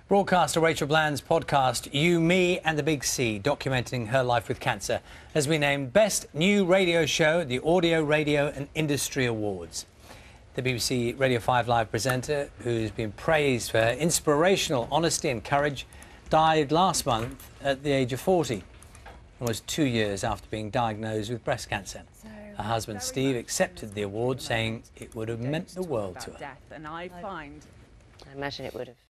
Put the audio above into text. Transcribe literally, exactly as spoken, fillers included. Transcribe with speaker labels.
Speaker 1: Broadcaster Rachel Bland's podcast, You, Me and the Big C, documenting her life with cancer, has been named Best New Radio Show at the Audio, Radio and Industry Awards. The B B C Radio five Live presenter, who's been praised for her inspirational honesty and courage, died last month at the age of forty, almost two years after being diagnosed with breast cancer. Her husband Steve accepted the award, saying it would have meant the world to her.
Speaker 2: And I find,
Speaker 3: I imagine it would have.